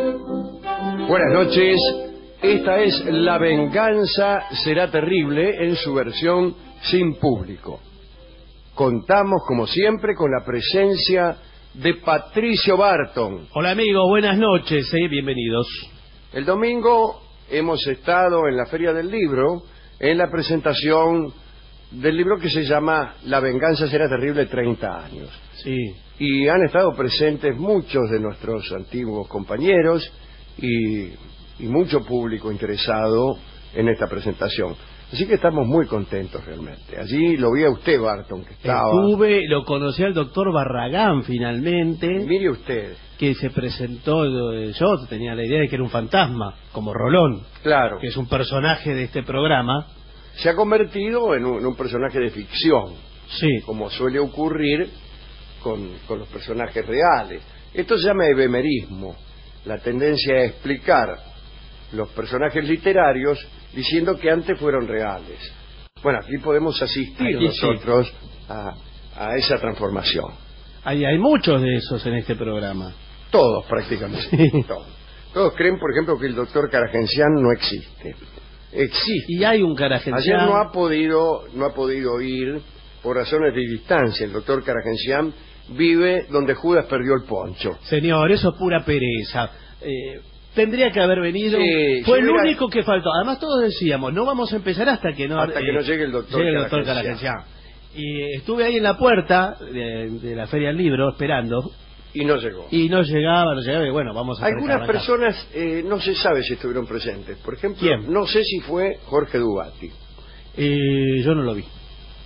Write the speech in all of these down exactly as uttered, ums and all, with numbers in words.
Buenas noches, esta es La Venganza Será Terrible en su versión sin público. Contamos, como siempre, con la presencia de Patricio Barton. Hola amigos, buenas noches, eh, bienvenidos. El domingo hemos estado en la Feria del Libro, en la presentación del libro que se llama La Venganza Será Terrible, treinta años. Sí. Y han estado presentes muchos de nuestros antiguos compañeros y, y mucho público interesado en esta presentación. Así que estamos muy contentos realmente. Allí lo vi a usted, Barton, que estaba... Estuve, lo conocí al doctor Barragán finalmente. Mire usted. Que se presentó, yo tenía la idea de que era un fantasma, como Rolón. Claro. Que es un personaje de este programa. Se ha convertido en un, en un personaje de ficción. Sí. Como suele ocurrir con, con los personajes reales. Esto se llama ebemerismo. La tendencia a explicar los personajes literarios diciendo que antes fueron reales. Bueno, aquí podemos asistir aquí nosotros sí. a, a esa transformación. Hay, hay muchos de esos en este programa. Todos prácticamente. Sí. Todos. Todos creen, por ejemplo, que el doctor Caragencián no existe. Existe. Y hay un Caragencián. Ayer no ha podido, no ha podido ir por razones de distancia. El doctor Caragencián vive donde Judas perdió el poncho. Señor, eso es pura pereza. Eh, tendría que haber venido. Sí, fue el hubiera... único que faltó. Además todos decíamos, no vamos a empezar hasta que no hasta eh, que no llegue el doctor, llegue el doctor Caragencián. Y estuve ahí en la puerta de, de la Feria del Libro esperando. Y no llegó. Y no llegaba, no llegaba, y bueno, vamos a... Algunas personas eh, no se sabe si estuvieron presentes. Por ejemplo, ¿quién? No sé si fue Jorge Dubati. Eh, yo no lo vi.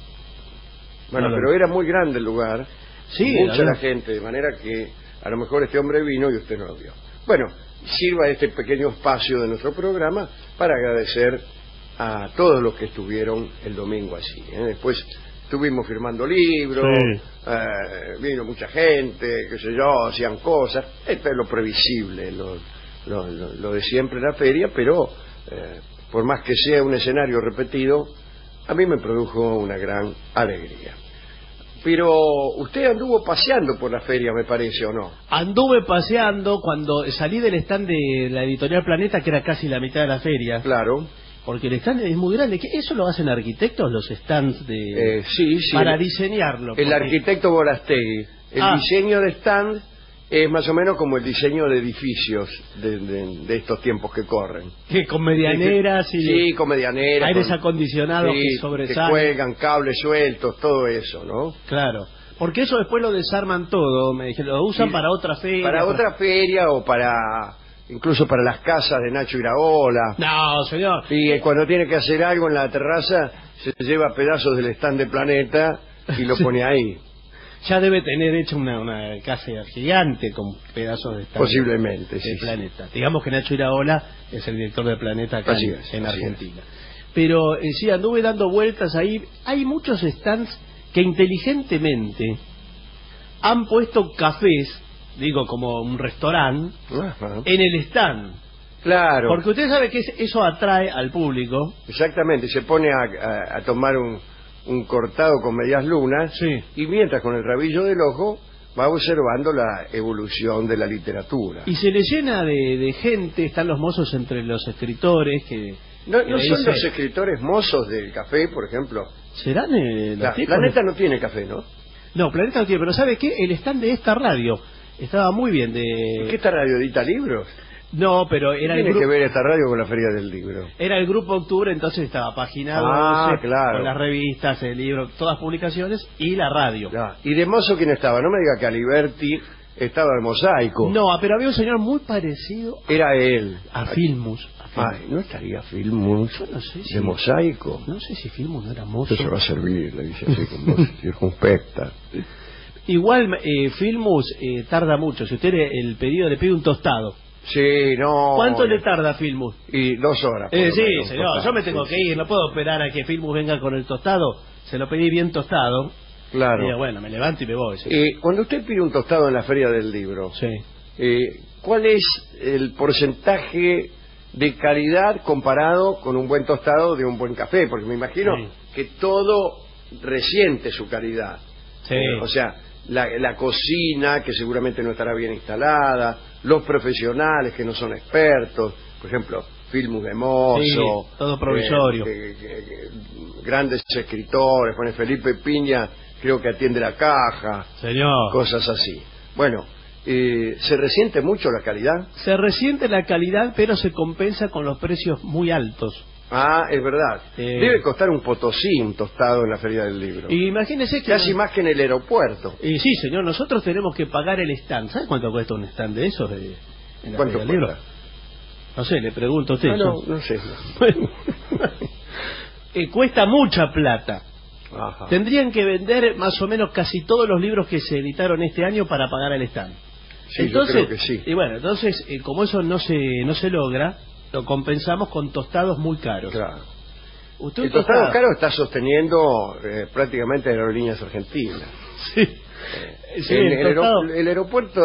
Bueno, no pero vi. Era muy grande el lugar. Sí. Mucha la gente, de manera que a lo mejor este hombre vino y usted no lo vio. Bueno, sirva este pequeño espacio de nuestro programa para agradecer a todos los que estuvieron el domingo allí. ¿eh? Después... Estuvimos firmando libros, sí. eh, vino mucha gente, qué sé yo, hacían cosas. Esto es lo previsible, lo, lo, lo, lo de siempre en la feria, pero eh, por más que sea un escenario repetido, a mí me produjo una gran alegría. Pero usted anduvo paseando por la feria, me parece, ¿o no? Anduve paseando cuando salí del stand de la editorial Planeta, que era casi la mitad de la feria. Claro. Porque el stand es muy grande. ¿Eso lo hacen arquitectos, los stands de eh, sí, sí, para diseñarlo? El porque... arquitecto Borastegui. El ah. diseño de stand es más o menos como el diseño de edificios de, de, de estos tiempos que corren. Que con medianeras y... Sí, con medianeras. Aires con... acondicionados sí, que sobresalen. Que cuelgan, cables sueltos, todo eso, ¿no? Claro. Porque eso después lo desarman todo, me dijeron, lo usan sí, para otra feria. Para, para otra feria o para... incluso para las casas de Nacho Iraola. No, señor. Y cuando tiene que hacer algo en la terraza, se lleva pedazos del stand de Planeta y lo pone ahí. Ya debe tener hecha una, una casa gigante con pedazos de stand. Posiblemente, de, sí. de Planeta. Digamos que Nacho Iraola es el director de Planeta acá en, es, en Argentina. Es. Pero eh, sí, anduve dando vueltas ahí. Hay muchos stands que inteligentemente han puesto cafés, digo, como un restaurante, uh-huh. en el stand. Claro. Porque usted sabe que eso atrae al público. Exactamente, se pone a, a, a tomar un, un cortado con medias lunas, sí. y mientras con el rabillo del ojo va observando la evolución de la literatura. Y se le llena de, de gente, están los mozos entre los escritores que... No, que no son dice... los escritores mozos del café, por ejemplo. ¿Serán eh, los la, tipos? Planeta no tiene café, ¿no? No, Planeta no tiene, pero ¿sabe qué? El stand de esta radio estaba muy bien de... ¿Qué esta radio edita libros? No, pero era ¿Qué el tiene grupo... que ver esta radio con la Feria del Libro? Era el Grupo Octubre, entonces estaba paginado ah, doce, claro. con las revistas, el libro, todas publicaciones y la radio. Ya. ¿Y de mozo quién estaba? No me diga que Aliberti estaba de Mosaico. No, pero había un señor muy parecido... Era él. A Filmus. A Filmus. Ay, ¿no estaría Filmus Yo no sé si... de Mosaico? No sé si Filmus no era mozo. Eso se va a servir, le dice así, con voz circunspecta. Igual eh, Filmus eh, tarda mucho. Si usted el pedido le pide un tostado. Sí, no. ¿Cuánto le tarda Filmus? Y dos horas. Eh, sí, menos, señor. tostado, Yo me tengo sí, que ir. No puedo esperar a que Filmus venga con el tostado. Se lo pedí bien tostado. Claro. Y bueno, me levanto y me voy. ¿Sí? Eh, cuando usted pide un tostado en la Feria del Libro, sí. eh, ¿cuál es el porcentaje de calidad comparado con un buen tostado de un buen café? Porque me imagino sí. que todo resiente su calidad. Sí. Eh, o sea, la, la cocina, que seguramente no estará bien instalada, los profesionales que no son expertos, por ejemplo, Filmus de Mozo, sí, todo provisorio. Eh, eh, eh, eh, grandes escritores, Juan Felipe Piña, creo que atiende la caja, señor. Cosas así. Bueno, eh, ¿se resiente mucho la calidad? Se resiente la calidad, pero se compensa con los precios muy altos. Ah, es verdad. Eh... Debe costar un potosí un tostado en la Feria del Libro. Y imagínese que... Casi no... más que en el aeropuerto. Y sí, señor, nosotros tenemos que pagar el stand. ¿Sabe cuánto cuesta un stand de esos de, en la ¿Cuánto Feria del cuesta? Libro? No sé, le pregunto a usted. No, no, no sé. Bueno, eh, cuesta mucha plata. Ajá. Tendrían que vender más o menos casi todos los libros que se editaron este año para pagar el stand. Sí, entonces, yo creo que sí. Y bueno, entonces, eh, como eso no se no se logra, lo compensamos con tostados muy caros. Claro. Usted El tostado tostado caro está sosteniendo eh, prácticamente Aerolíneas Argentinas. Sí. Eh, sí el, el, el, tostado... aer el aeropuerto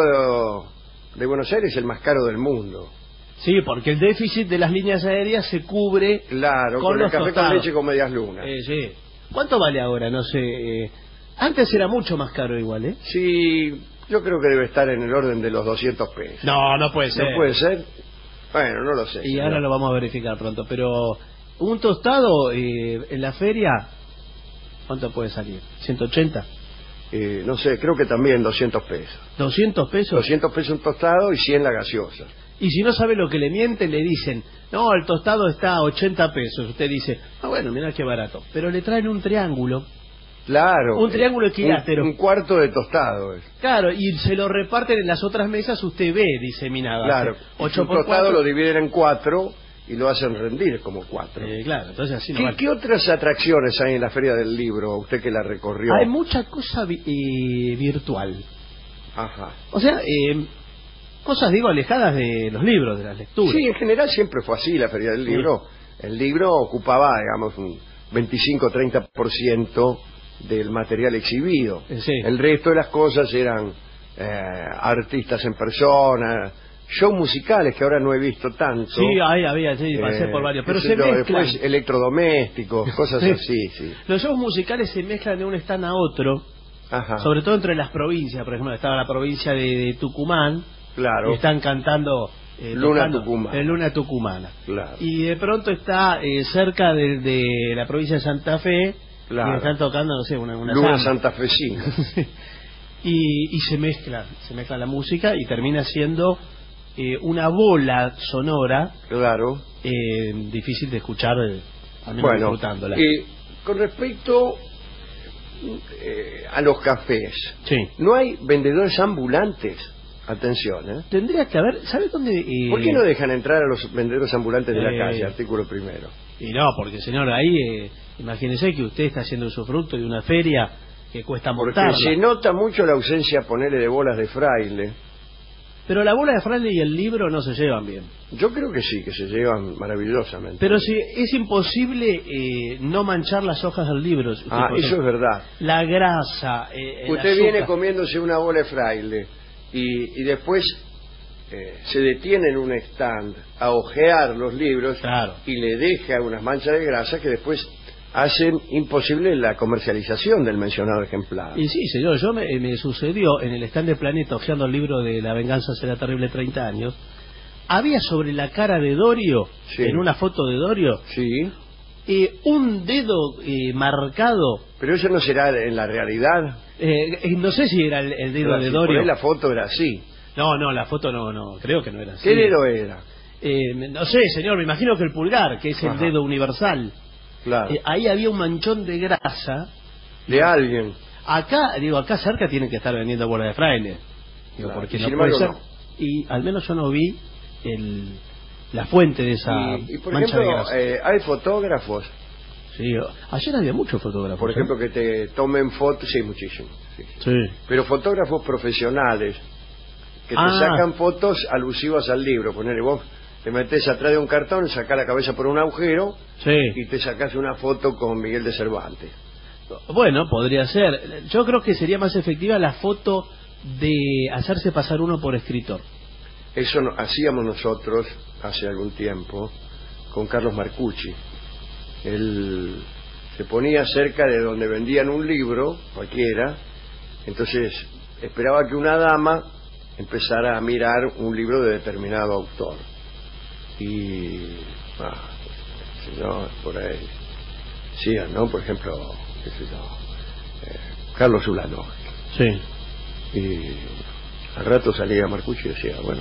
de Buenos Aires es el más caro del mundo. Sí, porque el déficit de las líneas aéreas se cubre claro, con, con los el café tostados. con leche con medias lunas. Eh, sí. ¿Cuánto vale ahora? No sé. Eh, antes era mucho más caro igual, ¿eh? Sí, yo creo que debe estar en el orden de los doscientos pesos. No, no puede ser. ¿No puede ser? Bueno, no lo sé. Y señor. ahora lo vamos a verificar pronto. Pero un tostado eh, en la feria, ¿cuánto puede salir? ¿ciento ochenta? Eh, no sé, creo que también doscientos pesos. ¿doscientos pesos? doscientos pesos un tostado y cien la gaseosa. Y si no sabe lo que le mienten, le dicen, no, el tostado está a ochenta pesos. Usted dice, ah, bueno, mira qué barato. Pero le traen un triángulo. Claro. Un triángulo equilátero. Un, un cuarto de tostado. Es. Claro, y se lo reparten en las otras mesas, usted ve diseminado. Claro. ocho un por tostado cuatro. Lo dividen en cuatro y lo hacen rendir como cuatro. Eh, claro, entonces así no ¿Qué, vale. ¿Qué otras atracciones hay en la Feria del Libro, usted que la recorrió? Hay mucha cosa vi eh, virtual. Ajá. O sea, eh, cosas, digo, alejadas de los libros, de las lecturas. Sí, en general siempre fue así la Feria del Libro. Sí. El libro ocupaba, digamos, un veinticinco a treinta por ciento del material exhibido. Sí. El resto de las cosas eran eh, artistas en persona, shows musicales que ahora no he visto tanto. Sí, ahí había, sí, pasé eh, por varios, pero se yo, mezclan. Después electrodomésticos, cosas sí. así, sí. Los shows musicales se mezclan de un stand a otro. Ajá. Sobre todo entre las provincias. Por ejemplo, estaba la provincia de, de Tucumán. Claro. Y están cantando eh, Luna tocando, Tucumana. eh, Luna Tucumana. Claro. Y de pronto está eh, cerca de, de la provincia de Santa Fe. Claro. Y están tocando, no sé, una, una Luna samba. santafesina. y, y se mezcla, se mezcla la música y termina siendo eh, una bola sonora. Claro. Eh, difícil de escuchar, eh, al menos bueno, disfrutándola. Eh, con respecto eh, a los cafés, sí. ¿no hay vendedores ambulantes? Atención, ¿eh? Tendría que haber, ¿sabe dónde? Eh... ¿Por qué no dejan entrar a los vendedores ambulantes de la eh... calle? Artículo primero. Y no, porque señor, ahí eh, imagínese que usted está haciendo usufructo de una feria que cuesta montarla. Porque se nota mucho la ausencia, ponele, de bolas de fraile. Pero la bola de fraile y el libro no se llevan bien. Yo creo que sí, que se llevan maravillosamente. Pero si es imposible eh, no manchar las hojas del libro. Ah, eso es verdad. La grasa. Eh, usted el viene comiéndose una bola de fraile y, y después eh, se detiene en un stand a ojear los libros, claro, y le deja unas manchas de grasa que después hacen imposible la comercialización del mencionado ejemplar. Y sí, señor, yo me, me sucedió en el stand de Planeta, hojeando el libro de La venganza será terrible, treinta años. Había sobre la cara de Dorio, sí, en una foto de Dorio, sí, eh, un dedo eh, marcado. Pero eso no será en la realidad. Eh, eh, no sé si era el, el dedo Pero de si Dorio. Por ahí la foto era así. No, no, la foto no, no, creo que no era así. ¿Qué dedo era? Eh, no sé, señor, me imagino que el pulgar, que es el Ajá. dedo universal. Claro. Eh, ahí había un manchón de grasa. De alguien. Acá, digo, acá cerca tienen que estar vendiendo bola de fraile. Digo, Claro. porque Y no sin puede ser. embargo, no. Y al menos yo no vi el, la fuente de esa Y, y por mancha de ejemplo, grasa. eh, hay fotógrafos, Sí, ayer había muchos fotógrafos. por ¿eh? ejemplo, que te tomen fotos, sí, muchísimo. Sí. Sí. Pero fotógrafos profesionales que te Ah. sacan fotos alusivas al libro. Ponele, vos te metés atrás de un cartón, sacás la cabeza por un agujero, Sí. y te sacás una foto con Miguel de Cervantes. Bueno, podría ser. Yo creo que sería más efectiva la foto de hacerse pasar uno por escritor. Eso no, hacíamos nosotros hace algún tiempo con Carlos Marcucci. Él se ponía cerca de donde vendían un libro, cualquiera, Entonces esperaba que una dama empezara a mirar un libro de determinado autor. Y... Ah, si no, por ahí... Sí, ¿no? Por ejemplo, qué sé yo, eh, Carlos Ulanov. Sí. Y al rato salía Marcucci y decía, bueno,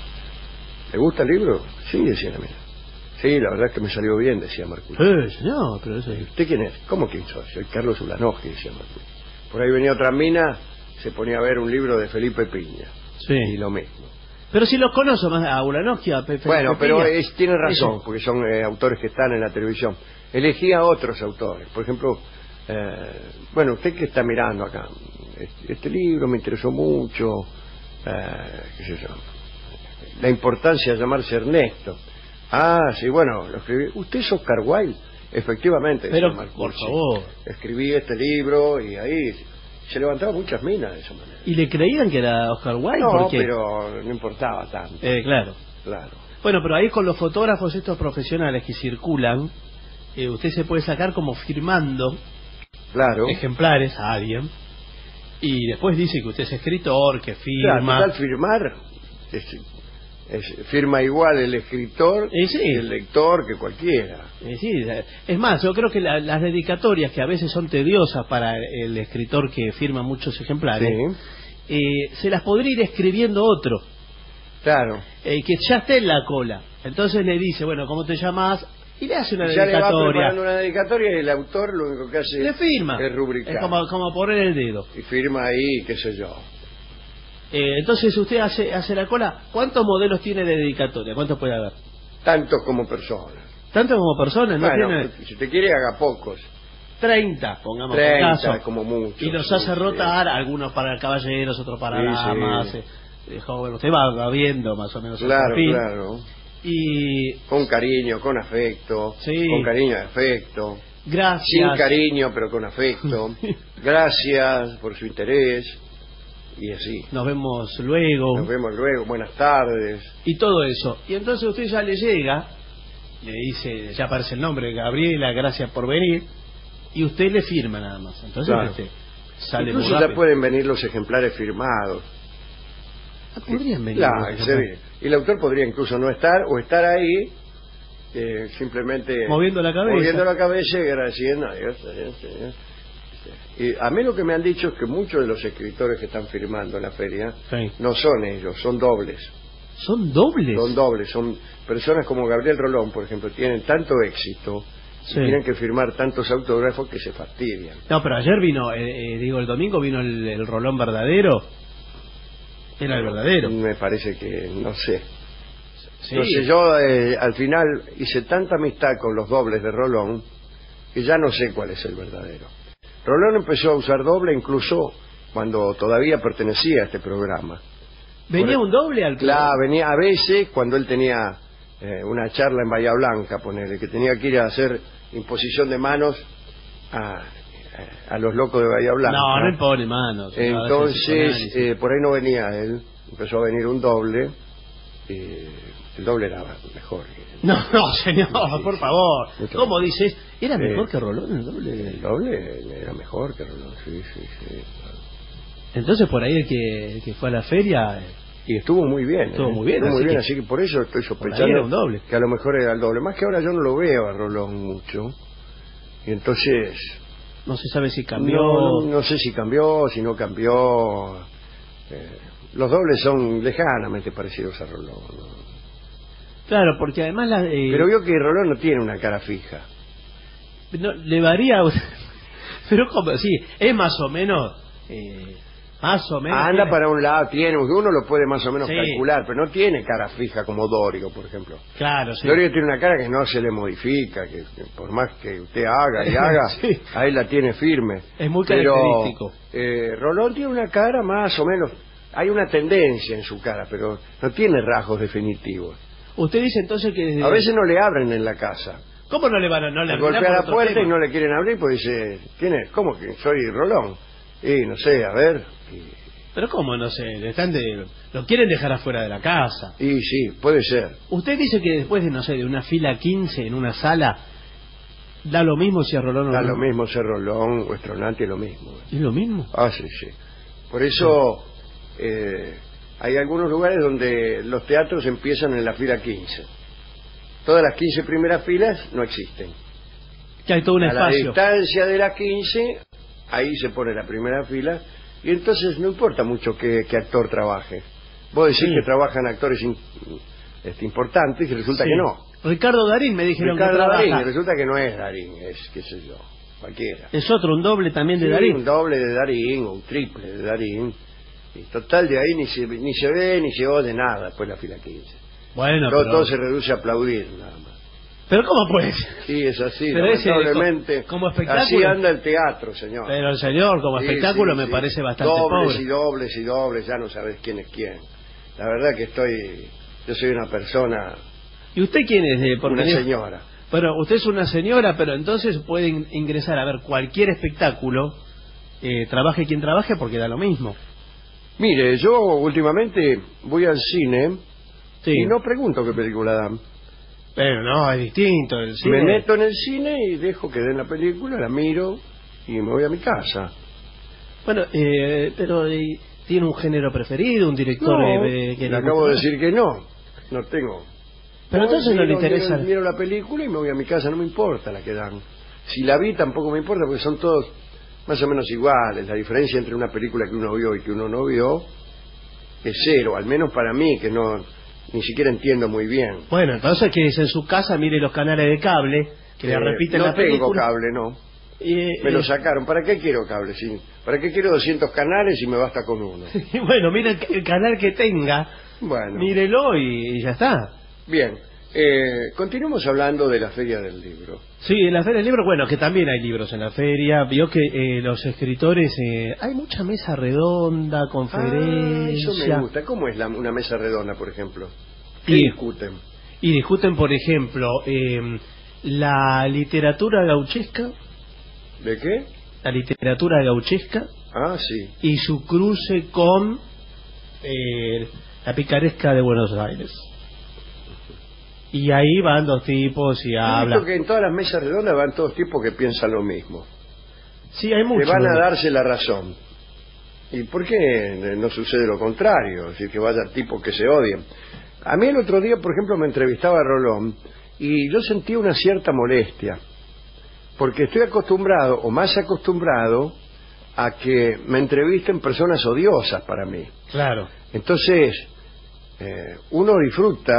¿te gusta el libro? Sí, decía la mina. Sí, la verdad es que me salió bien, decía Marcucci. Eh, señor, pero eso... ¿Usted quién es? ¿Cómo quién soy? Soy Carlos Ulanov, que decía Marcucci. Por ahí venía otra mina, se ponía a ver un libro de Felipe Piña. Sí. Y lo mismo. Pero si los conozco más a Ulanov que a Felipe Bueno, Piña. pero es, tiene razón, Eso. porque son eh, autores que están en la televisión. Elegía otros autores. Por ejemplo, eh, bueno, usted que está mirando acá, este, este libro me interesó mucho, eh, qué sé yo, la importancia de llamarse Ernesto. Ah, sí, bueno, lo escribí. ¿Usted es Oscar Wilde? Efectivamente. Pero, decía Marcucci. por favor. Escribí este libro y ahí se levantaban muchas minas de esa manera. ¿Y le creían que era Oscar Wilde? No, ¿Por qué? pero no importaba tanto. Eh, claro. Claro. Bueno, pero ahí con los fotógrafos estos profesionales que circulan, eh, usted se puede sacar como firmando Claro. ejemplares a alguien y después dice que usted es escritor, que Claro, firma. total, firmar es, es- firma igual el escritor Eh, sí. que el lector, que cualquiera. Eh, sí, eh, es más, yo creo que la- las dedicatorias, que a veces son tediosas para el escritor que firma muchos ejemplares, Sí, eh, se las podría ir escribiendo otro, claro. eh, que ya esté en la cola. Entonces le dice, bueno, ¿cómo te llamas? Y le hace una Ya le va dedicatoria. preparando una dedicatoria y el autor lo único que hace Le firma. es rubricar. Es como, como poner el dedo. Y firma ahí, qué sé yo. Eh, entonces usted hace, hace la cola. ¿Cuántos modelos tiene de dedicatoria? ¿Cuántos puede haber? Tantos como personas. ¿Tanto como personas? ¿No Bueno, tiene? si te quiere haga pocos. treinta, pongamos por treinta caso. como mucho. Y los sí, hace sí. rotar, algunos para caballeros, otros para Sí, damas. sí. eh, eh, joven. Usted va, va viendo más o menos el Claro, perfil. claro. Y Con cariño, con afecto. Sí. Con cariño y afecto. gracias. Sin cariño, pero con afecto. Gracias por su interés. Y así. Nos vemos luego. Nos vemos luego. Buenas tardes. Y todo eso. Y entonces usted ya le llega, le dice, ya aparece el nombre, Gabriela, gracias por venir, y usted le firma nada más. Entonces Claro. este, sale Incluso muy ya rápido. pueden venir los ejemplares firmados. Ah, podrían venir. Claro, por en ejemplo, serio. Y el autor podría incluso no estar o estar ahí eh, simplemente Moviendo la cabeza. moviendo la cabeza y agradeciendo adiós, adiós, adiós. Y a mí lo que me han dicho es que muchos de los escritores que están firmando en la feria Sí. no son ellos, son dobles. ¿Son dobles? Son dobles, son personas como Gabriel Rolón, por ejemplo, tienen tanto éxito y Sí. tienen que firmar tantos autógrafos que se fastidian. No, pero ayer vino, eh, eh, digo, el domingo vino el, el Rolón verdadero. Era el verdadero. Me parece que, no sé. Sí. Entonces yo eh, al final hice tanta amistad con los dobles de Rolón que ya no sé cuál es el verdadero. Rolón empezó a usar doble incluso cuando todavía pertenecía a este programa. ¿Venía Por- un doble al Claro, venía a veces cuando él tenía eh, una charla en Bahía Blanca, ponele, que tenía que ir a hacer imposición de manos a, a los locos de Bahía Blanca. No, no impone manos. no, Entonces, hace psicoanálisis. eh, por ahí no venía él, empezó a venir un doble, y el doble era mejor. No, no, señor, Sí, por sí. favor. Mucho ¿Cómo mejor. dices? ¿Era mejor Eh, que Rolón el doble? El doble era mejor que Rolón, sí, sí, sí. Entonces por ahí el que, el que fue a la feria... eh, Y estuvo muy bien. Estuvo ¿eh? muy bien, Estuvo muy así bien, que- así que por eso estoy ahí sospechando era un doble. que a lo mejor era el doble. Más que ahora yo no lo veo a Rolón mucho. Y entonces... No se sabe si cambió... No, no, no sé si cambió, si no cambió. Eh, los dobles son lejanamente parecidos a Rolón, ¿no? Claro, porque además la, eh, Pero vio que Rolón no tiene una cara fija. no, le varía... Pero como, sí, es más o menos... eh, más o menos... Anda tiene- para un lado, tiene, uno lo puede más o menos Sí. calcular, pero no tiene cara fija como Dórigo, por ejemplo. Claro, sí. Dórigo tiene una cara que no se le modifica, que, que por más que usted haga y haga, Sí. ahí la tiene firme. Es muy Pero, característico. eh, Rolón tiene una cara más o menos, hay una tendencia en su cara, pero no tiene rasgos definitivos. Usted dice entonces que... desde- A veces no le abren en la casa. ¿Cómo no le van a... No le Golpea abrirán por la otro puerta tema? y no le quieren abrir, pues dice, ¿quién es? ¿Cómo que soy Rolón? Y no sé, a ver. Y, Pero cómo, no sé, le están de... lo quieren dejar afuera de la casa. y sí, puede ser. Usted dice que después de, no sé, de una fila quince en una sala, da lo mismo si a Rolón o Da no. lo mismo ser Rolón o Estronante, lo mismo. ¿Es lo mismo? Ah, sí, sí. Por eso eh, hay algunos lugares donde los teatros empiezan en la fila quince. Todas las quince primeras filas no existen. Que hay todo un a espacio. la distancia de las quince, ahí se pone la primera fila, y entonces no importa mucho qué, qué actor trabaje. Vos decís Sí. que trabajan actores in, este, importantes y resulta Sí. que no. Ricardo Darín me dijeron Ricardo que trabaja. Darín, y resulta que no es Darín, es qué sé yo, cualquiera. Es otro, un doble también de Sí, Darín. un doble de Darín, o un triple de Darín. Y total, de ahí ni se, ni se ve ni se oye nada después de la fila quince. Bueno, todo, pero... todo se reduce a aplaudir nada más. Pero ¿cómo puede? Sí, es así, Pero ese, lamentablemente. co- como espectáculo- Así anda el teatro, señor. Pero el señor, como Sí, espectáculo, sí, me sí. parece bastante dobles pobre. y dobles y dobles, ya no sabes quién es quién. La verdad que estoy, yo soy una persona, ¿Y usted quién es? Eh, porque una digo- señora. Pero usted es una señora, pero entonces puede in- ingresar a ver cualquier espectáculo, eh, trabaje quien trabaje, porque da lo mismo. Mire, yo últimamente voy al cine Sí. y no pregunto qué película dan. Pero no, es distinto. El cine... Me meto en el cine y dejo que den la película, la miro y me voy a mi casa. Bueno, eh, pero eh, ¿tiene un género preferido, un director No, eh, eh, que le le acabo de gusta? decir que no, no tengo. Pero entonces no le miro- interesa. Miro, miro la película y me voy a mi casa, no me importa la que dan. Si la vi tampoco me importa porque son todos más o menos iguales. La diferencia entre una película que uno vio y que uno no vio es cero, al menos para mí, que no ni siquiera entiendo muy bien. Bueno, entonces que es en su casa, mire los canales de cable, que le Eh, repiten no la tengo película. cable, no. Y, Me lo eh, sacaron. ¿Para qué quiero cable? Sí. ¿Para qué quiero doscientos canales y me basta con uno? y bueno, mire el, el canal que tenga, Bueno, mírelo y, y ya está. bien. Eh, continuemos hablando de la Feria del Libro. Sí, en la Feria del Libro, bueno, que también hay libros en la feria. Vio que eh, los escritores, eh, hay mucha mesa redonda, Ah, conferencia. eso me gusta. ¿Cómo es la- una mesa redonda, por ejemplo? ¿Qué Y- discuten? Y discuten, por ejemplo, eh, la literatura gauchesca, ¿De qué? la literatura gauchesca Ah, sí. y su cruce con eh, la picaresca de Buenos Aires. Y ahí van dos tipos y He hablan. visto que en todas las mesas redondas van todos tipos que piensan lo mismo. Sí, hay Que mucho. van a darse la razón. ¿Y por qué no sucede lo contrario? Es decir, que vaya tipos que se odien. A mí el otro día, por ejemplo, me entrevistaba Rolón y yo sentí una cierta molestia. Porque estoy acostumbrado, o más acostumbrado, a que me entrevisten personas odiosas para mí. Claro. Entonces, eh, uno disfruta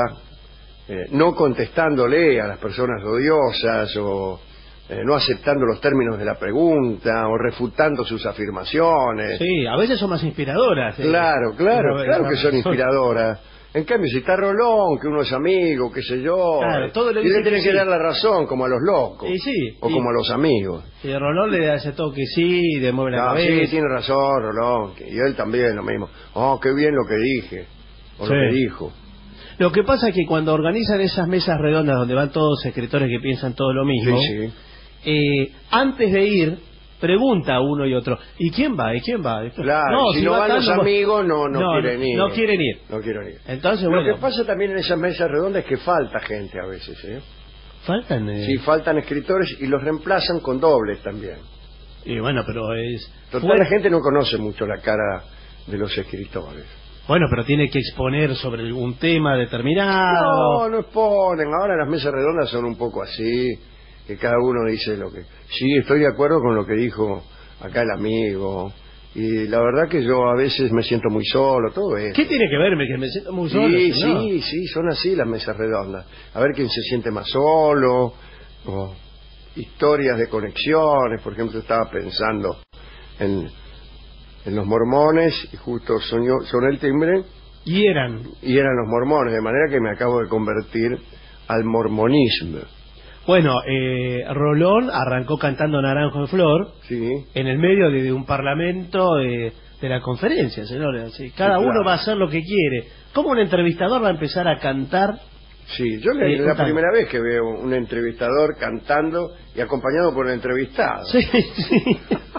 eh, no contestándole a las personas odiosas o eh, no aceptando los términos de la pregunta o refutando sus afirmaciones. Sí, a veces son más inspiradoras. eh. Claro, claro, Pero, claro eh, que son inspiradoras. En cambio, si está Rolón, que uno es amigo, qué sé yo, Claro, todo le y dice le tiene que que sí. dar la razón, como a los locos, Y sí, o y- como a los amigos. Y Rolón le da ese toque, sí, de mueve la No, sí, cabeza. tiene razón, Rolón, y él también lo mismo. Oh, qué bien lo que dije, o Sí. lo que dijo. Lo que pasa es que cuando organizan esas mesas redondas donde van todos escritores que piensan todo lo mismo, Sí, sí. eh, antes de ir, pregunta a uno y otro, ¿y quién va? ¿Y quién va? Claro, si no va van tal, los no va- amigos, no, no, No, quieren no, ir. no quieren ir. No quieren ir. Entonces, Lo bueno, que pasa también en esas mesas redondas es que falta gente a veces, ¿eh? faltan... eh, Sí, faltan escritores y los reemplazan con dobles también. Y bueno, pero es... Total, fue- la gente no conoce mucho la cara de los escritores. Bueno, pero tiene que exponer sobre algún tema No, determinado. no exponen. Ahora las mesas redondas son un poco así, que cada uno dice lo que... Sí, estoy de acuerdo con lo que dijo acá el amigo. Y la verdad que yo a veces me siento muy solo, todo eso. ¿Qué tiene que verme? Que me siento muy solo. Sí, señor. sí, sí, son así las mesas redondas. A ver quién se siente más solo, o historias de conexiones. Por ejemplo, estaba pensando en, en los mormones y justo soñó, sonó el timbre Y eran... y eran los mormones, de manera que me acabo de convertir al mormonismo. Bueno, eh, Rolón arrancó cantando Naranjo en Flor Sí, en el medio de, de un parlamento de, de la conferencia, señores. Así, cada Sí, claro. uno va a hacer lo que quiere. ¿Cómo un entrevistador va a empezar a cantar? sí, yo le- Eh, es la contame. primera vez que veo un entrevistador cantando y acompañado por un entrevistado. Sí, sí.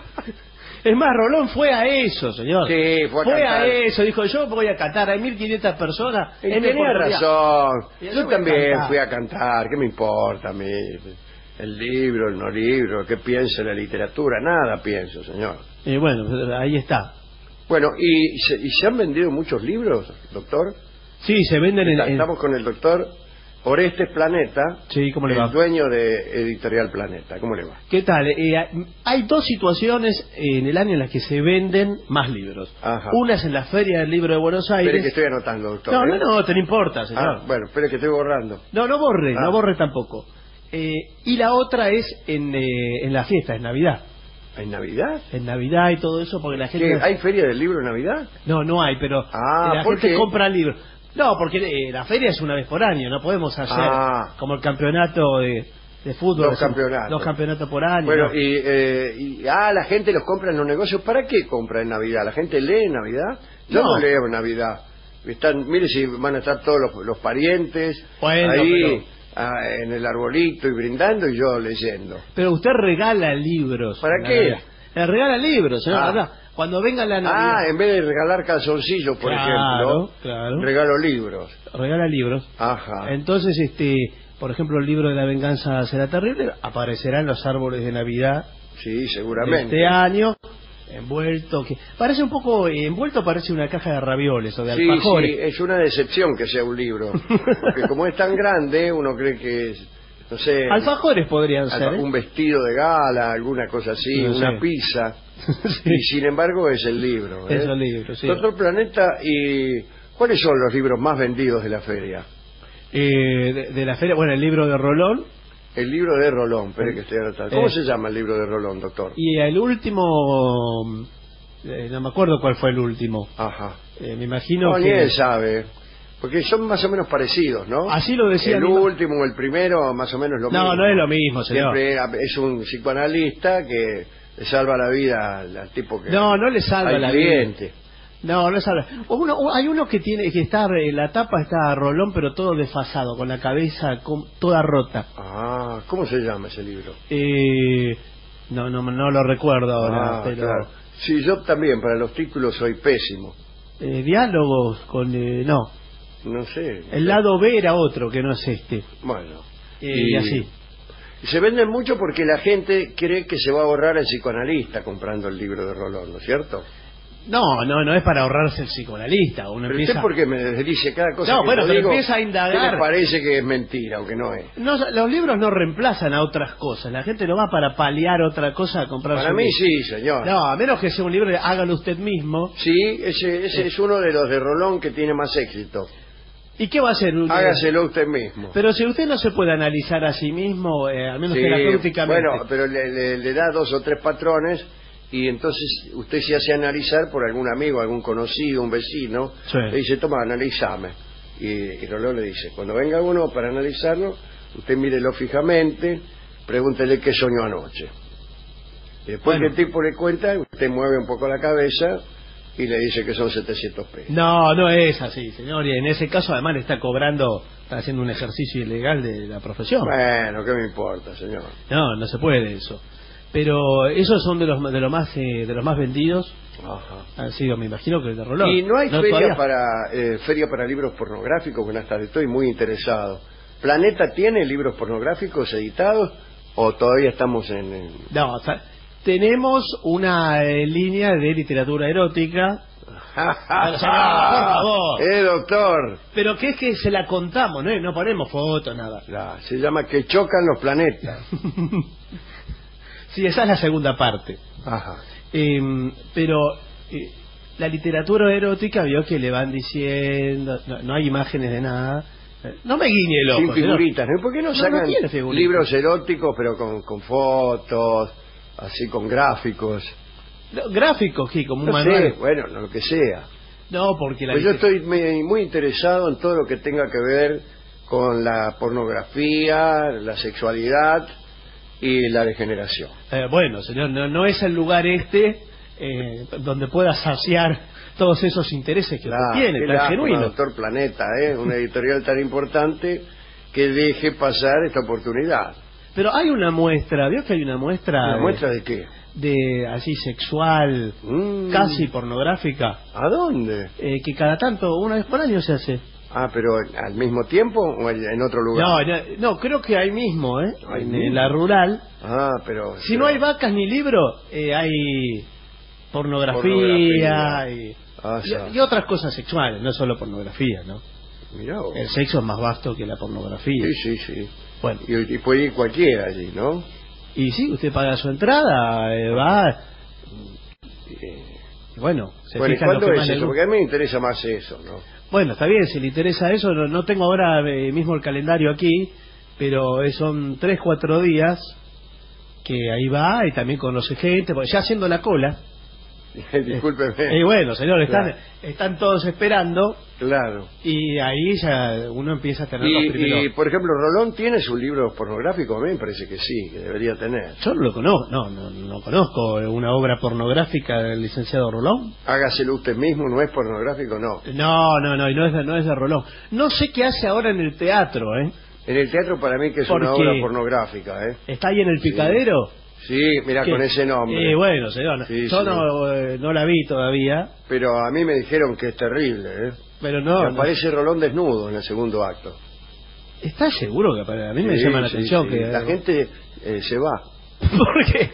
Es más, Rolón fue a eso, señor. Sí, fue a cantar. a eso, dijo, yo voy a cantar, hay mil quinientas personas. Y en mi tenía oportunidad. razón. Y yo Yo voy a también cantar. fui a cantar. ¿Qué me importa a mí? El libro, el no libro, ¿qué piensa la literatura? Nada pienso, señor. Y bueno, ahí está. Bueno, ¿y se, ¿y se han vendido muchos libros, doctor? Sí, se venden en... Estamos en... con el doctor Orestes Planeta, sí, ¿cómo le el va? dueño de Editorial Planeta. ¿Cómo le va? ¿Qué tal? Eh, hay dos situaciones en el año en las que se venden más libros. Ajá. Una es en la Feria del Libro de Buenos Aires. Espere que estoy anotando, doctor. No, ¿eh? no, no, te no importa, señor. Ah, bueno, espere que estoy borrando. No, no borre, Ah. no borre tampoco. Eh, y la otra es en, eh, en la fiesta, en Navidad. ¿En Navidad? En Navidad y todo eso, porque la gente... ¿Qué? ¿Hay feria del libro en Navidad? No, no hay, pero Ah, la ¿por gente qué? compra libros. No, porque eh, la feria es una vez por año, no podemos hacer Ah. como el campeonato de, de fútbol. Dos campeonatos. Dos campeonatos por año. Bueno, no. y, eh, y... Ah, la gente los compra en los negocios. ¿Para qué compra en Navidad? ¿La gente lee en Navidad? Yo no, No. leo en Navidad. Están, mire si van a estar todos los, los parientes Bueno, ahí pero- ah, en el arbolito y brindando y yo leyendo. Pero usted regala libros. ¿Para en qué? Navidad. Eh, regala libros, señor. Ah. Ahora, cuando venga la Navidad, Ah, en vez de regalar calzoncillos, por Claro, ejemplo, claro. regalo libros. regala libros. Ajá. Entonces, este, por ejemplo, el libro de la venganza será terrible aparecerá en los árboles de Navidad Sí, de seguramente. este año, envuelto, que parece un poco, eh, envuelto parece una caja de ravioles o de Sí, alfajores. sí, es una decepción que sea un libro. Porque como es tan grande, uno cree que es, no sé, Alfajores podrían alfa- ser, ¿eh? un vestido de gala, alguna cosa así, No una sé. pizza. Sí. Y sin embargo es el libro. ¿eh? Es el libro, sí. Doctor Planeta, ¿y cuáles son los libros más vendidos de la feria? Eh, de, de la feria, bueno, el libro de Rolón El libro de Rolón, espere que estoy anotando. ¿Cómo Eh. se llama el libro de Rolón, doctor? y el último, eh, no me acuerdo cuál fue el último. Ajá. Eh, me imagino No, ni que él sabe. Porque son más o menos parecidos, ¿no? así lo decía El mi ma- último, el primero, más o menos lo mismo. No, no es lo mismo, señor. Siempre es un psicoanalista que le salva la vida al, al tipo que... No, no le salva al la cliente. vida. No, no es algo. Uno, hay uno que tiene que está en la tapa está Rolón, pero todo desfasado, con la cabeza con- toda rota. Ah, ¿cómo se llama ese libro? Eh, no, no, no lo recuerdo ahora, Ah, pero claro. Sí, yo también, para los títulos soy pésimo. eh, diálogos con eh, no, No sé. el lado B era otro que no es este. Bueno. Eh, y así. Y se venden mucho porque la gente cree que se va a ahorrar el psicoanalista comprando el libro de Rolón, ¿no es cierto? No, no, no es para ahorrarse el psicoanalista. Uno Pero empieza. usted porque me dice cada cosa No, que bueno, yo pero digo, empieza a ¿qué indagar. le parece que es mentira, aunque no es? No, los libros no reemplazan a otras cosas. La gente no va para paliar otra cosa a comprar. Para su mí libro. sí, señor. No, a menos que sea un libro de hágalo usted mismo. Sí, ese, ese es uno de los de Rolón que tiene más éxito. ¿Y qué va a hacer? Un- Hágaselo usted mismo. Pero si usted no se puede analizar a sí mismo, eh, al menos Sí, terapéuticamente. bueno, pero le, le- le da dos o tres patrones y entonces usted se hace analizar por algún amigo, algún conocido, un vecino. Sí. Le dice, toma, analízame. Y, y Rolón le dice, cuando venga uno para analizarlo, usted mírelo fijamente, pregúntele qué soñó anoche. Y después Bueno. que el tipo le cuenta, usted mueve un poco la cabeza y le dice que son setecientos pesos. No, no es así, señor. Y en ese caso, además, le está cobrando, está haciendo un ejercicio ilegal de la profesión. Bueno, ¿qué me importa, señor? No, no se puede eso. Pero esos son de los de los más eh, de los más vendidos. Ajá. Han sido, me imagino, que el de Rolón. Y no hay feria todavía. para eh, feria para libros pornográficos. Buenas tardes, estoy muy interesado. ¿Planeta tiene libros pornográficos editados o todavía estamos en...? en- No, o sea, tenemos una eh, línea de literatura erótica. Pero, señor, por favor. Eh, doctor. Pero que es que se la contamos, ¿no? No ponemos fotos, nada. La- se llama Que chocan los planetas. Sí, esa es la segunda parte. Ajá. Eh, pero eh, la literatura erótica vio que le van diciendo, no, no hay imágenes de nada. Eh, No me guiñe el ojo. Sin señor. figuritas, ¿no? ¿Por qué no No, no sacan tiene figuritas. libros eróticos pero con, con fotos, así con gráficos? No, gráficos, sí, como un No manual. sé, bueno, lo que sea. No, porque la Pues yo liter- estoy me- muy interesado en todo lo que tenga que ver con la pornografía, la sexualidad y la degeneración. Eh, bueno, señor, no, no es el lugar este eh, donde pueda saciar todos esos intereses que Claro, usted tiene, qué tan lástima, genuinos. doctor Planeta, ¿eh? Una editorial tan importante que deje pasar esta oportunidad. Pero hay una muestra, ¿vio que hay una muestra? ¿Una de- muestra de qué? de así sexual, Mm. casi pornográfica, ¿A dónde? eh, que cada tanto, una vez por año se hace. Ah, pero ¿al mismo tiempo o en en otro lugar? No, no, no, creo que ahí mismo, ¿eh? Ahí En, mismo. en la rural. Ah, pero... Si pero- no hay vacas ni libro, eh, hay pornografía, pornografía. Y, Ah, y, y otras cosas sexuales, no solo pornografía, ¿no? Mirá vos. El sexo es más vasto que la pornografía. Sí, sí, sí. Bueno, Y, y puede ir cualquiera allí, ¿no? y sí, usted paga su entrada, eh, va, y bueno, se Bueno, ¿y fija en lo cuándo que es más le eso? gusta. Porque a mí me interesa más eso, ¿no? Bueno, está bien, si le interesa eso, no, no tengo ahora eh, mismo el calendario aquí, pero eh, son tres, cuatro días que ahí va y también conoce gente, porque ya haciendo la cola. Discúlpeme. Y bueno, señor, están, Claro. están todos esperando Claro. y ahí ya uno empieza a tener los Y, primeros... y, por ejemplo, ¿Rolón tiene su libro pornográfico? A mí me parece que sí, que debería tener. Yo no lo conozco, no, no, no conozco una obra pornográfica del licenciado Rolón. Hágaselo usted mismo, ¿no es pornográfico? No. No, no, no, y no es, de- no es de Rolón. No sé qué hace ahora en el teatro, ¿eh? En el teatro para mí que es ¿Por una qué? obra pornográfica, ¿eh? ¿Está ahí en el Sí. Picadero? Sí, mira, ¿Qué? con ese nombre. Eh, bueno, señor, Sí, yo sí. no, eh, no la vi todavía, Pero a mí me dijeron que es terrible, ¿eh? pero Que no, no. aparece Rolón desnudo en el segundo acto. ¿Está seguro que apare- a mí me Sí, llama la sí, atención sí. que... La gente eh, se va. ¿Por qué?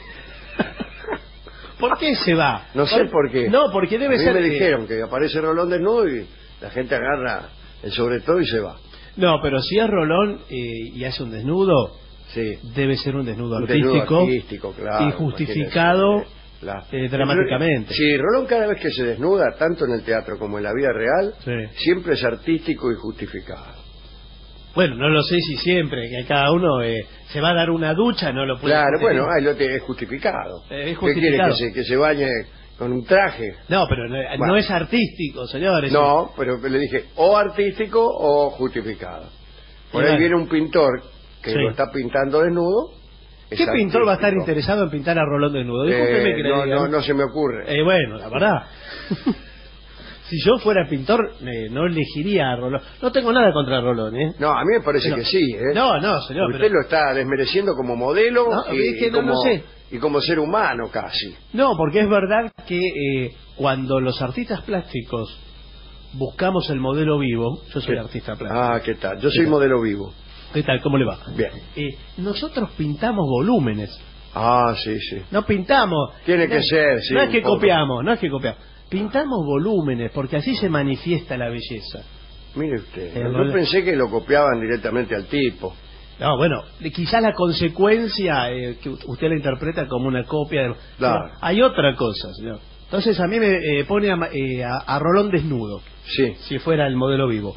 ¿Por qué se va? No sé por qué. No, porque debe a mí ser... me que- dijeron que aparece Rolón desnudo y la gente agarra el sobre todo y se va. No, pero si es Rolón eh, y hace un desnudo, Sí. debe ser un desnudo Un artístico, desnudo artístico, claro, y justificado imagínese. La- eh, dramáticamente. Sí, Rolón cada vez que se desnuda, tanto en el teatro como en la vida real, Sí. siempre es artístico y justificado. Bueno, no lo sé si siempre, que cada uno eh, se va a dar una ducha, no lo puede Claro, justificar. bueno, ahí lo te- es justificado. Eh, es ¿Qué quiere? justificado. Que se, que se bañe con un traje. No, pero no, Bueno. no es artístico, señores. No, pero le dije o artístico o justificado. Por Y ahí bueno. viene un pintor que Sí. lo está pintando desnudo. es ¿Qué pintor va a estar artístico. interesado en pintar a Rolón desnudo? Discúlpeme Eh, que le no, diga. no, no se me ocurre. Eh, bueno, la verdad. Si yo fuera pintor, eh, no elegiría a Rolón. No tengo nada contra Rolón, ¿eh? No, a mí me parece Pero- que sí, ¿eh? No, no, señor. Usted pero- lo está desmereciendo como modelo No, y, es que y no, como, no sé. y como ser humano casi. No, porque es verdad que eh, cuando los artistas plásticos buscamos el modelo vivo, yo soy ¿Qué? artista plástico. Ah, ¿qué tal? Yo soy tal? modelo vivo. ¿Qué tal? ¿Cómo le va? Bien. Eh, nosotros pintamos volúmenes, Ah, sí, sí. no pintamos. Tiene no que es- ser, sí, No es un que poco. copiamos, no es que copiamos. Pintamos volúmenes, porque así se manifiesta la belleza. Mire usted, Eh, yo no le- pensé que lo copiaban directamente al tipo. No, bueno, quizás la consecuencia eh, que u- usted la interpreta como una copia de... Claro. Pero hay otra cosa, señor. Entonces a mí me eh, pone a, ma- eh, a, a Rolón desnudo, Sí. si fuera el modelo vivo.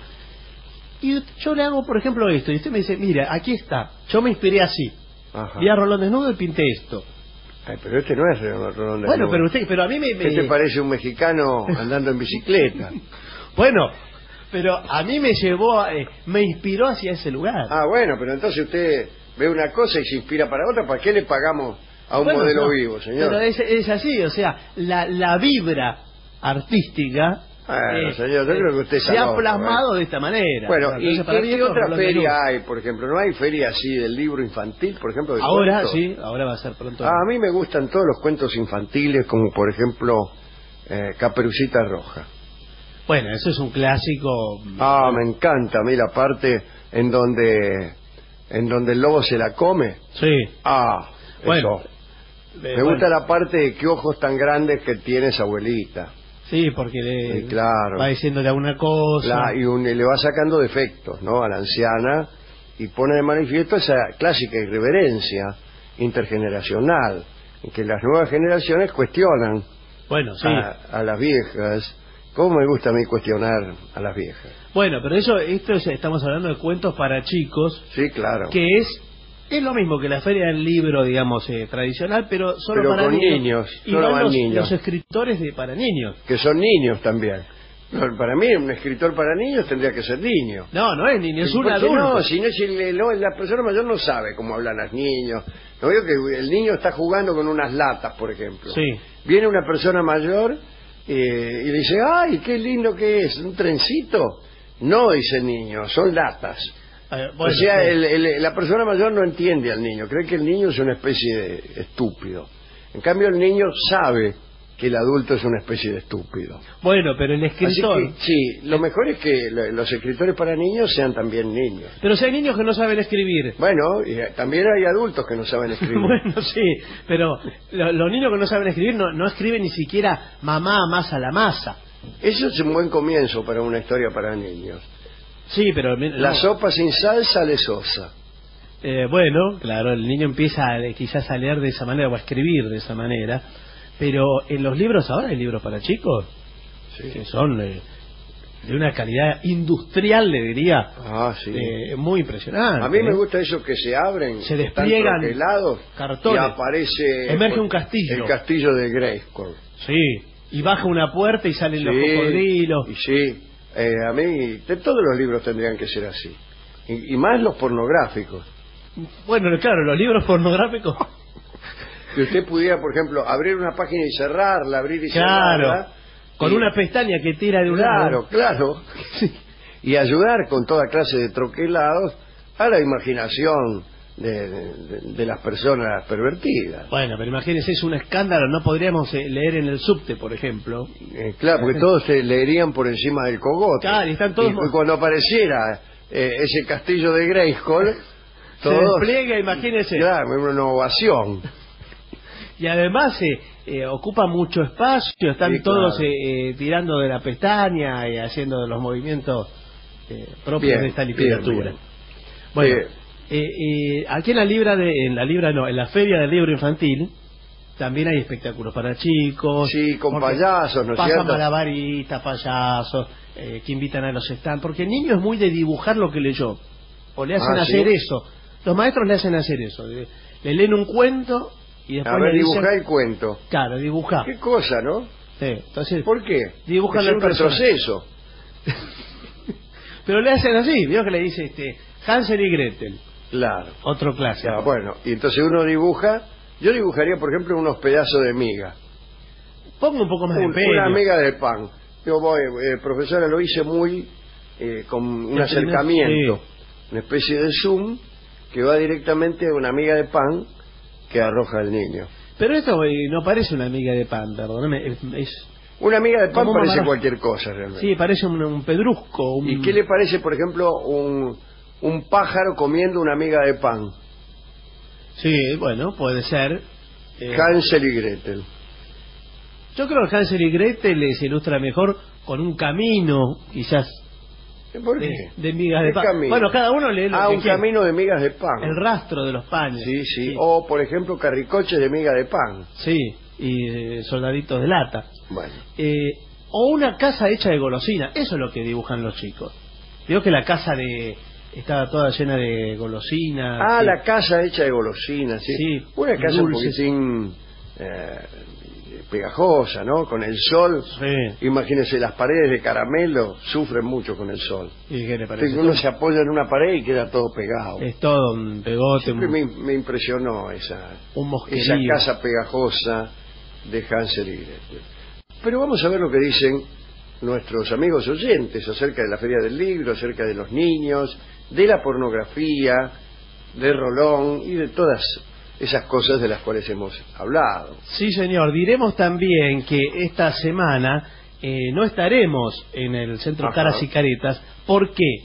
Y yo le hago, por ejemplo, esto, y usted me dice, mira, aquí está, yo me inspiré así. Ajá. Vi a Rolón desnudo y pinté esto. Ay, pero este no es Rolón desnudo. Bueno, pero usted, pero a mí me... me- ¿Qué te parece un mexicano andando en bicicleta? Bueno, pero a mí me llevó, a- eh, me inspiró hacia ese lugar. Ah, bueno, pero entonces usted ve una cosa y se inspira para otra. ¿Para qué le pagamos a un Bueno, modelo no, vivo, señor? Pero es, es así, o sea, la, la vibra artística Bueno, eh, señor, yo eh, creo que usted se está ha loco, plasmado de esta manera. Bueno, Claro, ¿y entonces, para qué, mí qué esto es otra Rolón feria desnudo. hay, por ejemplo? ¿No hay feria así del libro infantil, por ejemplo? De Ahora cuentos? sí, ahora va a ser pronto. Ah, a mí me gustan todos los cuentos infantiles, como por ejemplo eh, Caperucita Roja. Bueno, eso es un clásico. Ah, me encanta a mí la parte en donde en donde el lobo se la come. Sí. Ah, Bueno, eso. eh, Me bueno, gusta la parte de qué ojos tan grandes que tiene esa abuelita. Sí, porque le Sí, claro. va diciéndole alguna cosa. La- y, un- y le va sacando defectos, ¿no? A la anciana y pone de manifiesto esa clásica irreverencia intergeneracional en que las nuevas generaciones cuestionan Bueno, sí. a, a las viejas. ¿Cómo me gusta a mí cuestionar a las viejas? Bueno, pero eso, esto es- estamos hablando de cuentos para chicos, Sí, claro. que es es lo mismo que la feria del libro, digamos, eh, tradicional, pero solo Pero para con niños. niños, y solo van van los, niños. los escritores de para niños. Que son niños también. No, para mí, un escritor para niños tendría que ser niño. No, no es niño, es un Porque adulto. No, si no, si el- no, la persona mayor no sabe cómo hablan los niños. No veo que el niño está jugando con unas latas, por ejemplo. Sí. Viene una persona mayor eh, y le dice, ¡ay, qué lindo que es! ¿Un trencito? No, dice el niño, son latas. Eh, O bueno, sea, sí. el- el- la persona mayor no entiende al niño, cree que el niño es una especie de estúpido. En cambio, el niño sabe que el adulto es una especie de estúpido. Bueno, pero el escritor... Así que, sí, lo mejor es que lo- los escritores para niños sean también niños. Pero si hay niños que no saben escribir. Bueno, y eh, también hay adultos que no saben escribir. Bueno, sí, pero lo- los niños que no saben escribir no, no escriben ni siquiera mamá amasa la masa. Eso es un buen comienzo para una historia para niños. Sí, pero... La no. sopa sin sal sale sosa. Eh, bueno, claro, el niño empieza a, quizás a leer de esa manera o a escribir de esa manera, pero en los libros ahora hay libros para chicos Sí. que son eh, de una calidad industrial, le diría, Ah, sí. eh, muy impresionante. A mí me ¿eh? gusta eso que se abren, Se están despliegan troquelados, cartones. y aparece Emerge un castillo. el castillo de Grayskull. Sí, y baja una puerta y salen los Sí, cocodrilos. y sí, eh, a mí de todos los libros tendrían que ser así, y, y más los pornográficos. Bueno, claro, los libros pornográficos. Que usted pudiera, por ejemplo, abrir una página y cerrarla, abrir y Claro, cerrarla. con y- una pestaña que tira de un Claro, lado. claro. Y ayudar con toda clase de troquelados a la imaginación de, de- de las personas pervertidas. Bueno, pero imagínense, es un escándalo, no podríamos eh, leer en el subte, por ejemplo. Eh, claro, porque todos se leerían por encima del cogote. Claro, y están todos- Y cuando apareciera eh, ese castillo de Grayskull, Se todos... despliega, imagínense. Claro, una ovación. Y además eh, eh, ocupa mucho espacio, están Sí, todos claro. eh, eh, tirando de la pestaña y haciendo los movimientos eh, propios Bien, de esta bien, literatura. bien. Bueno, Eh, eh, eh, aquí en la libra de, en la libra no, en la feria del libro infantil también hay espectáculos para chicos. Sí, con porque payasos, ¿no es pasan cierto? malabaristas, payasos, eh, que invitan a los stands, porque el niño es muy de dibujar lo que leyó, o le hacen Ah, hacer ¿sí? eso. Los maestros le hacen hacer eso, le, le leen un cuento y después A ver, le dicen, dibujá el cuento. claro, dibujar. Qué cosa, ¿no? Sí, entonces, ¿Por qué? Dibujan es al un personaje. retroceso. pero le hacen así, vio que le dice este Hansel y Gretel, Claro. otro clásico. Ya, bueno, y entonces uno dibuja, yo dibujaría, por ejemplo, unos pedazos de miga. Ponga un poco más Un- de empeño. una miga de pan. Yo voy, eh, profesora, lo hice muy eh, con un El primer- acercamiento, sí. una especie de zoom que va directamente a una miga de pan que arroja el niño. Pero esto eh, no parece una miga de pan, perdóname, es, es- Una miga de pan Como una parece mara- cualquier cosa realmente. sí, parece un, un pedrusco. Un... ¿Y qué le parece, por ejemplo, un, un pájaro comiendo una miga de pan? Sí, bueno, puede ser. Eh, Hansel y Gretel. yo creo que Hansel y Gretel les ilustra mejor con un camino, quizás, ¿Por qué? de, de migas de ¿Qué pan. camino? Bueno, cada uno lee lo Ah, que un quiere. camino de migas de pan. El rastro de los panes. Sí, sí. O, por ejemplo, carricoches de miga de pan. Sí, y eh, soldaditos de lata. Bueno. Eh, o una casa hecha de golosina, eso es lo que dibujan los chicos. Digo que la casa de estaba toda llena de golosinas. Ah, sí. la casa hecha de golosinas, sí. Sí, Una casa un dulces. poquitín eh, pegajosa, ¿no? Con el sol. Sí. Imagínense, las paredes de caramelo sufren mucho con el sol. ¿Y qué le parece? Entonces, uno se apoya en una pared y queda todo pegado. Es todo un pegote, Siempre un, me, me impresionó esa, un esa mosquerío. casa pegajosa de Hansel y Gretel. Pero vamos a ver lo que dicen nuestros amigos oyentes acerca de la Feria del Libro, acerca de los niños, de la pornografía, de Rolón y de todas esas cosas de las cuales hemos hablado. Sí, señor. Diremos también que esta semana eh, no estaremos en el Centro Ajá. Caras y Caretas. ¿Por qué?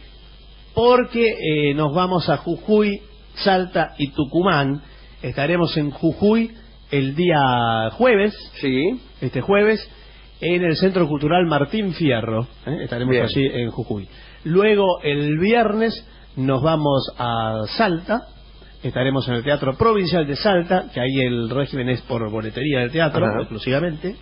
Porque eh, nos vamos a Jujuy, Salta y Tucumán. Estaremos en Jujuy el día jueves, Sí, este jueves, en el Centro Cultural Martín Fierro. ¿eh? Estaremos Bien. allí en Jujuy. Luego, el viernes, nos vamos a Salta. Estaremos en el Teatro Provincial de Salta, que ahí el régimen es por boletería del teatro, Ajá. exclusivamente.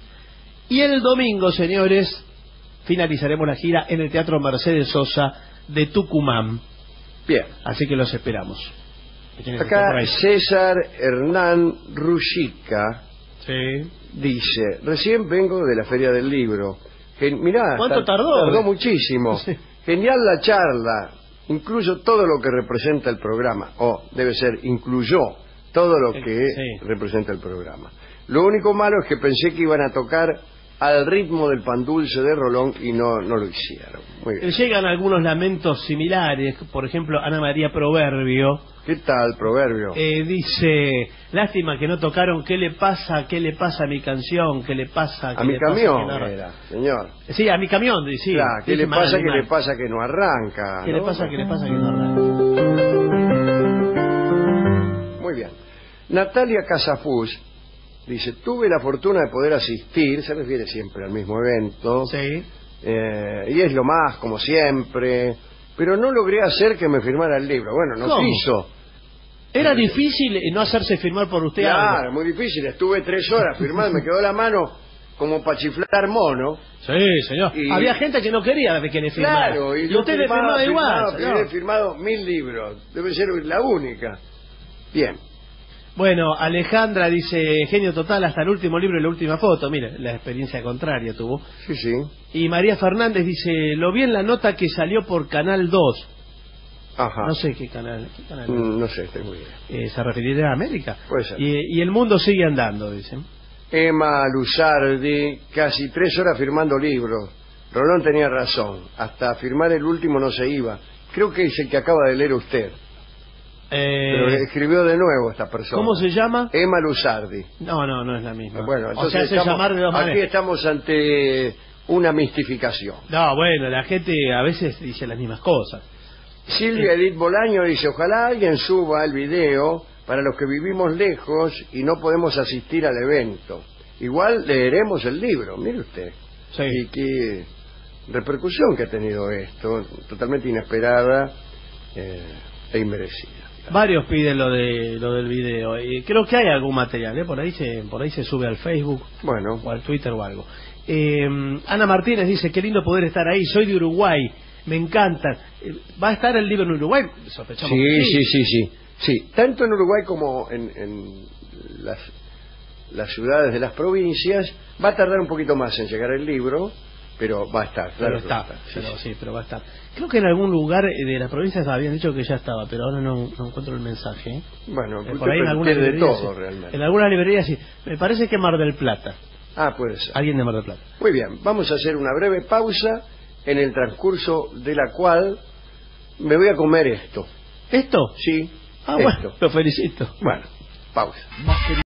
Y el domingo, señores, finalizaremos la gira en el Teatro Mercedes Sosa de Tucumán. bien. Así que los esperamos. ¿Quiénes están por Acá ahí? César Hernán Rushica Sí. dice, recién vengo de la Feria del Libro. Gen mirá, ¿Cuánto tar- tardó? Tardó muchísimo. Sí. Genial la charla. Incluyo todo lo que representa el programa. O debe ser, incluyó todo lo Sí, que sí. representa el programa. Lo único malo es que pensé que iban a tocar al ritmo del pan dulce de Rolón y no, no lo hicieron. Muy bien. Llegan algunos lamentos similares, por ejemplo, Ana María Proverbio. ¿Qué tal, Proverbio? Eh, dice, lástima que no tocaron ¿qué le pasa? ¿Qué le pasa a mi canción? ¿Qué le pasa? ¿Qué A mi le pasa camión que no arranca? era, señor. Sí, a mi camión, sí. Claro, ¿qué Dice le mal, pasa? ¿Qué mal. le pasa que no arranca? ¿Qué ¿no? le pasa? ¿Qué le pasa que no arranca? Muy bien. Natalia Casafús dice, tuve la fortuna de poder asistir, se refiere siempre al mismo evento, Sí. eh, y es lo más, como siempre, pero no logré hacer que me firmara el libro. Bueno, no ¿Cómo? se hizo. Era difícil no hacerse firmar por usted Claro, algo. muy difícil. Estuve tres horas firmando, me quedó la mano como para chiflar mono. Sí, señor. Y- Había gente que no quería que le firmara. Claro, y, y yo usted le firmaba igual. firmaba, señor. he firmado mil libros. Debe ser la única. Bien. Bueno, Alejandra dice, genio total hasta el último libro y la última foto. Mire, la experiencia contraria tuvo. Sí, sí. Y María Fernández dice, lo vi en la nota que salió por Canal dos. Ajá. No sé qué canal. Qué canal Mm, no sé, estoy muy bien. eh, ¿Se referirá a América? Puede ser. Y, y el mundo sigue andando, dicen. Emma Luzardi, casi tres horas firmando libros. Rolón tenía razón. Hasta firmar el último no se iba. Creo que es el que acaba de leer usted. Pero Eh, escribió de nuevo esta persona. ¿Cómo se llama? Emma Luzardi. No, no, no es la misma. Bueno, o entonces sea, se estamos- llamar de dos aquí maneras. estamos ante una mistificación. No, bueno, la gente a veces dice las mismas cosas. Silvia Edith Bolaño dice, ojalá alguien suba el video para los que vivimos lejos y no podemos asistir al evento. Igual leeremos el libro, mire usted. Sí. Y qué repercusión que ha tenido esto, totalmente inesperada eh, e inmerecida. Varios piden lo de lo del video. Y creo que hay algún material, ¿eh? Por ahí se por ahí se sube al Facebook Bueno, o al Twitter o algo. Eh, Ana Martínez dice, qué lindo poder estar ahí, soy de Uruguay, me encanta. Eh, ¿Va a estar el libro en Uruguay? Sospechamos sí, que sí, sí, sí, sí. Tanto en Uruguay como en, en las, las ciudades de las provincias va a tardar un poquito más en llegar el libro, pero va a estar, claro. Pero que está, va a estar, sí, pero sí. sí, pero va a estar. Creo que en algún lugar de las provincias habían dicho que ya estaba, pero ahora no, no encuentro el mensaje. ¿eh? Bueno, Eh, usted por ahí en alguna tiene de librería, todo sí. realmente. En alguna librería sí. Me parece que Mar del Plata. Ah, puede ser. Alguien de Mar del Plata. Muy bien, vamos a hacer una breve pausa en el transcurso de la cual me voy a comer esto. ¿Esto? Sí, Ah, esto. bueno, lo felicito. Bueno, pausa.